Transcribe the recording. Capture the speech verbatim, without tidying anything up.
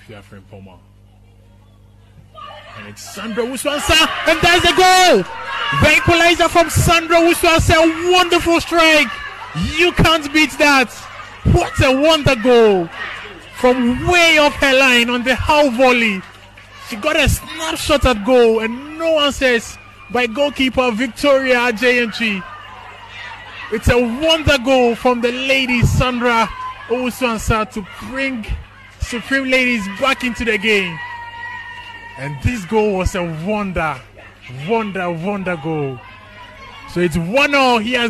Sophia Frimpoma. And it's Sandra Owusu Ansah, and there's the goal! The equalizer from Sandra Owusu Ansah, wonderful strike! You can't beat that! What a wonder goal! From way off her line on the half volley. She got a snapshot at goal and no answers by goalkeeper Victoria J N G. It's a wonder goal from the lady Sandra Owusu Ansah to bring Supreme Ladies back into the game. And this goal was a wonder, wonder, wonder goal. So it's one all here.